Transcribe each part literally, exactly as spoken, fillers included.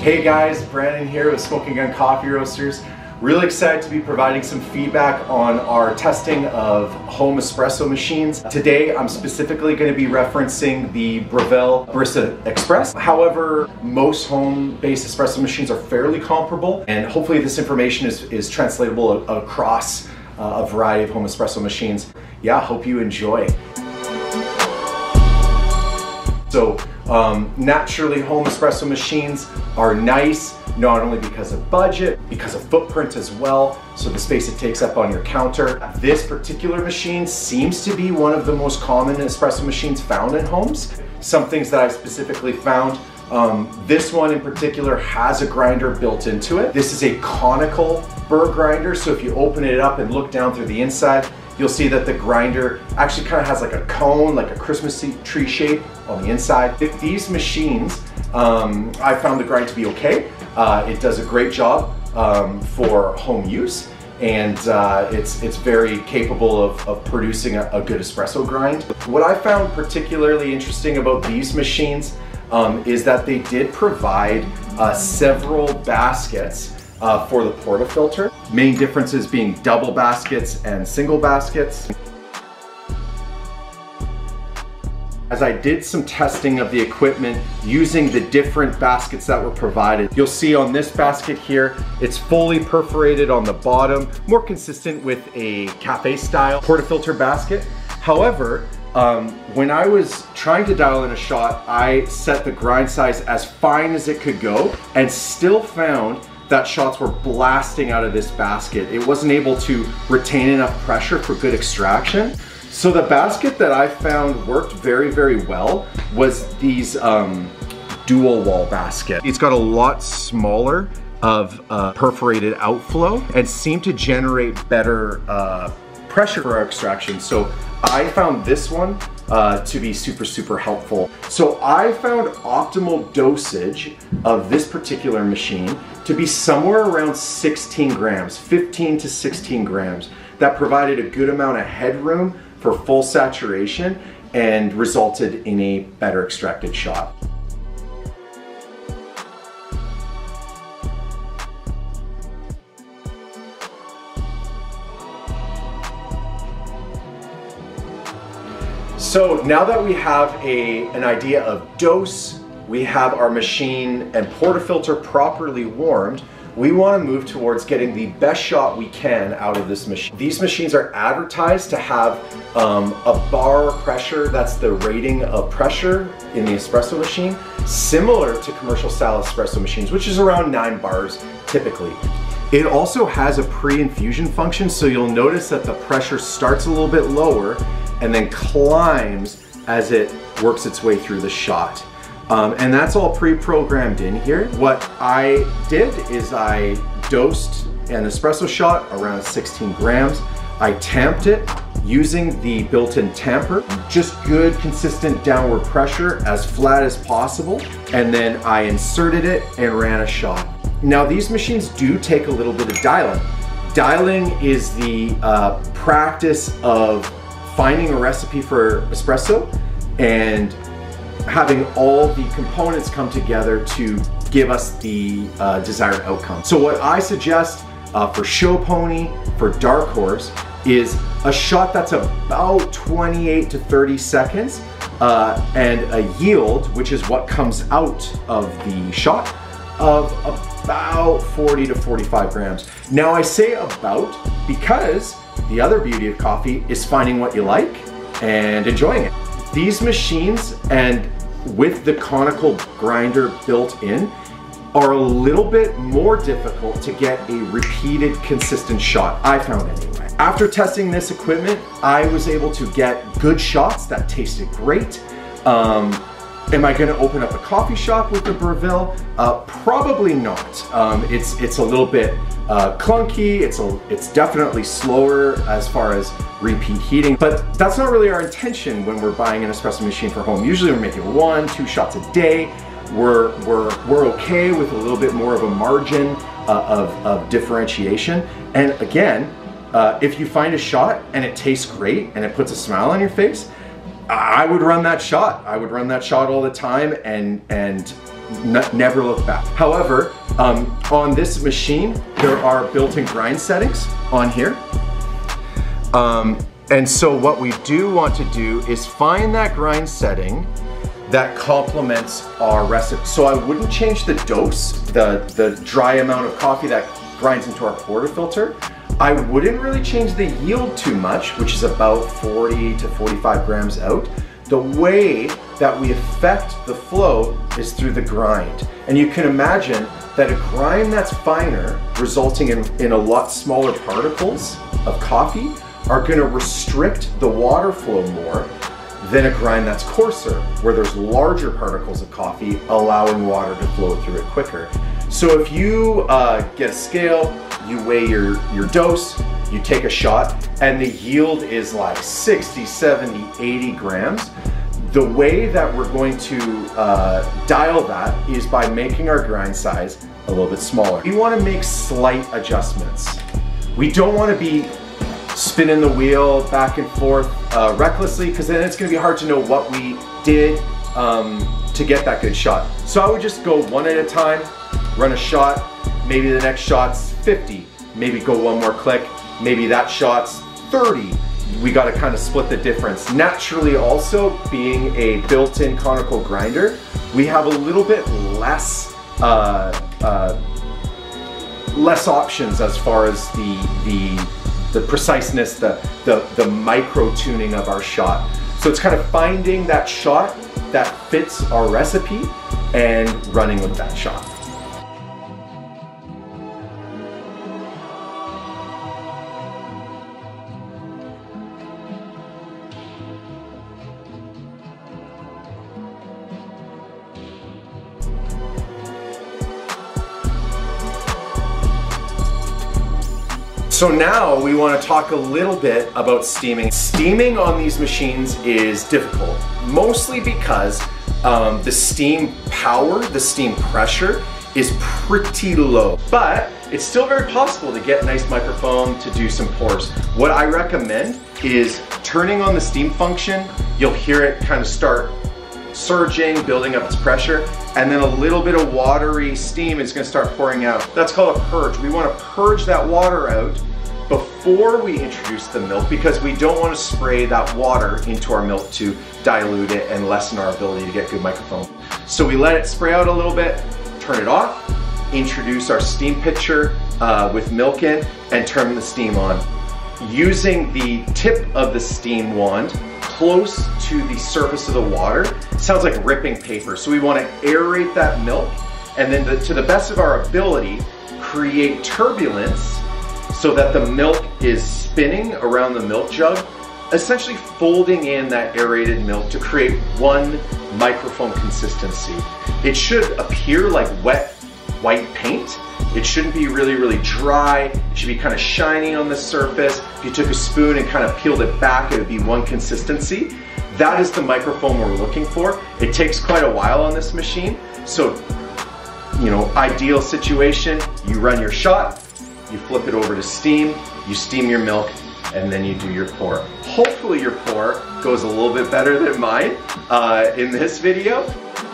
Hey guys, Brandon here with Smoking Gun Coffee Roasters. Really excited to be providing some feedback on our testing of home espresso machines. Today I'm specifically going to be referencing the Breville Barista Express. However, most home-based espresso machines are fairly comparable, and hopefully this information is, is translatable across uh, a variety of home espresso machines. Yeah, hope you enjoy. So um, naturally, home espresso machines are nice, not only because of budget, because of footprint as well, so the space it takes up on your counter. This particular machine seems to be one of the most common espresso machines found in homes. Some things that I specifically found, um, this one in particular has a grinder built into it. This is a conical burr grinder, so if you open it up and look down through the inside, you'll see that the grinder actually kind of has like a cone, like a Christmas tree shape on the inside. These machines, um, I found the grind to be okay. Uh, it does a great job um, for home use, and uh, it's, it's very capable of, of producing a, a good espresso grind. What I found particularly interesting about these machines um, is that they did provide uh, several baskets Uh, for the portafilter. Main differences being double baskets and single baskets. As I did some testing of the equipment using the different baskets that were provided, you'll see on this basket here, it's fully perforated on the bottom, more consistent with a cafe style portafilter basket. However, um, when I was trying to dial in a shot, I set the grind size as fine as it could go and still found that shots were blasting out of this basket. It wasn't able to retain enough pressure for good extraction. So the basket that I found worked very, very well was these um, dual wall basket. It's got a lot smaller of uh, perforated outflow and seemed to generate better uh, pressure for our extraction. So I found this one uh, to be super, super helpful. So I found optimal dosage of this particular machine to be somewhere around sixteen grams, fifteen to sixteen grams. That provided a good amount of headroom for full saturation and resulted in a better extracted shot. So now that we have a, an idea of dose, we have our machine and portafilter properly warmed, we want to move towards getting the best shot we can out of this machine. These machines are advertised to have um, a bar pressure, that's the rating of pressure in the espresso machine, similar to commercial style espresso machines, which is around nine bars typically. It also has a pre-infusion function, so you'll notice that the pressure starts a little bit lower and then climbs as it works its way through the shot. Um, and that's all pre-programmed in here. What I did is I dosed an espresso shot around sixteen grams. I tamped it using the built-in tamper, just good consistent downward pressure as flat as possible. And then I inserted it and ran a shot. Now these machines do take a little bit of dialing. Dialing is the uh, practice of finding a recipe for espresso and having all the components come together to give us the uh, desired outcome. So what I suggest uh, for Show Pony, for Dark Horse, is a shot that's about twenty-eight to thirty seconds uh, and a yield, which is what comes out of the shot, of about forty to forty-five grams. Now I say about because the other beauty of coffee is finding what you like and enjoying it. These machines, and with the conical grinder built in, are a little bit more difficult to get a repeated consistent shot, I found anyway. After testing this equipment, I was able to get good shots that tasted great. Um, Am I gonna open up a coffee shop with the Breville? Uh, probably not. Um, it's, it's a little bit uh, clunky, it's, a, it's definitely slower as far as repeat heating, but that's not really our intention when we're buying an espresso machine for home. Usually we're making one, two shots a day. We're, we're, we're okay with a little bit more of a margin uh, of, of differentiation. And again, uh, if you find a shot and it tastes great and it puts a smile on your face, I would run that shot. I would run that shot all the time and, and never look back. However, um, on this machine, there are built-in grind settings on here. Um, and so what we do want to do is find that grind setting that complements our recipe. So I wouldn't change the dose, the, the dry amount of coffee that grinds into our portafilter. I wouldn't really change the yield too much, which is about forty to forty-five grams out. The way that we affect the flow is through the grind. And you can imagine that a grind that's finer, resulting in, in a lot smaller particles of coffee, are gonna restrict the water flow more than a grind that's coarser, where there's larger particles of coffee allowing water to flow through it quicker. So if you uh, get a scale, you weigh your, your dose, you take a shot, and the yield is like sixty, seventy, eighty grams, the way that we're going to uh, dial that is by making our grind size a little bit smaller. We want to make slight adjustments. We don't want to be spinning the wheel back and forth uh, recklessly, because then it's going to be hard to know what we did um, to get that good shot. So I would just go one at a time, run a shot, maybe the next shot's fifty, maybe go one more click, maybe that shot's thirty. We got to kind of split the difference. Naturally, also being a built-in conical grinder, we have a little bit less uh, uh, less options as far as the the the preciseness, the the the micro tuning of our shot. So it's kind of finding that shot that fits our recipe and running with that shot. So now we want to talk a little bit about steaming. Steaming on these machines is difficult, mostly because um, the steam power, the steam pressure is pretty low, but it's still very possible to get a nice microphone to do some pours. What I recommend is turning on the steam function. You'll hear it kind of start surging, building up its pressure, and then a little bit of watery steam is going to start pouring out. That's called a purge. We want to purge that water out before we introduce the milk, because we don't want to spray that water into our milk to dilute it and lessen our ability to get good microphone. So we let it spray out a little bit, turn it off, introduce our steam pitcher uh, with milk in, and turn the steam on. Using the tip of the steam wand close to the surface of the water, sounds like ripping paper. So we want to aerate that milk, and then the, to the best of our ability, create turbulence so that the milk is spinning around the milk jug, essentially folding in that aerated milk to create one microphone consistency. It should appear like wet white paint. It shouldn't be really, really dry. It should be kind of shiny on the surface. If you took a spoon and kind of peeled it back, it would be one consistency. That is the microphone we're looking for. It takes quite a while on this machine. So, you know, ideal situation, you run your shot, you flip it over to steam, you steam your milk, and then you do your pour. Hopefully your pour goes a little bit better than mine uh, in this video.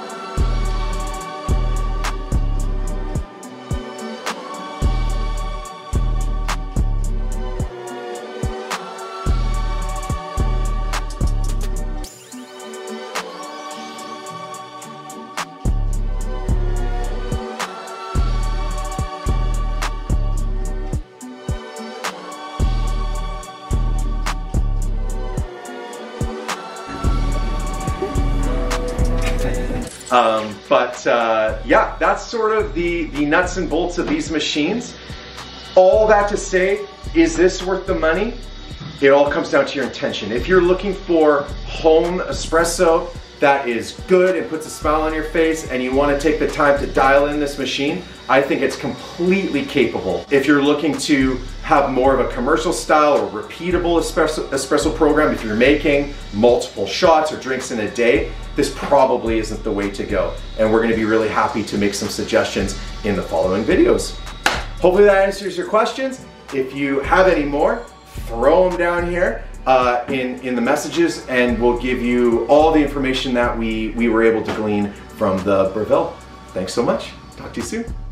Um, but uh, yeah, that's sort of the, the nuts and bolts of these machines. All that to say, is this worth the money? It all comes down to your intention. If you're looking for home espresso that is good and puts a smile on your face, and you want to take the time to dial in this machine, I think it's completely capable. If you're looking to have more of a commercial style or repeatable espresso, espresso program, if you're making multiple shots or drinks in a day, this probably isn't the way to go. And we're going to be really happy to make some suggestions in the following videos. Hopefully that answers your questions. If you have any more, throw them down here uh, in, in the messages, and we'll give you all the information that we, we were able to glean from the Breville Thanks so much. Talk to you soon.